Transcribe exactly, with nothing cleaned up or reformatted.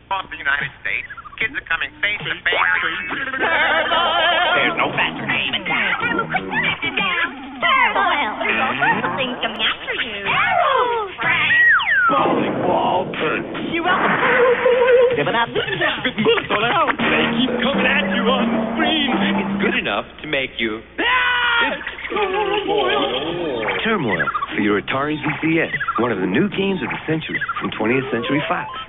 Across the United States, kids are coming face to face with There's no faster name in town. Turmoil. There's all sorts of things coming after you. Arrows, Frank. Bowling ball pins. You're welcome. Spitting bullets all around. They keep coming at you on the screen. It's good enough to make you... It's Turmoil. Turmoil for your Atari V C S. One of the new games of the century from twentieth Century Fox.